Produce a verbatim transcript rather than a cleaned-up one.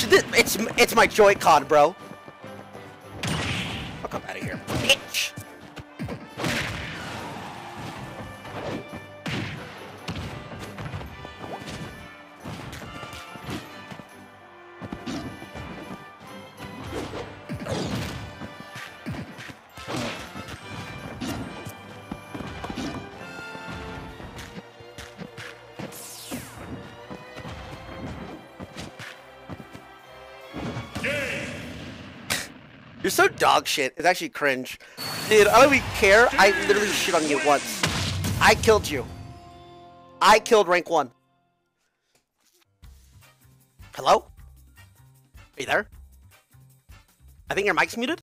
it's it's my Joy-Con, bro. Fuck up out of here, bitch. You're so dog shit. It's actually cringe. Dude, I don't even care. I literally shit on you once. I killed you. I killed rank one. Hello? Are you there? I think your mic's muted?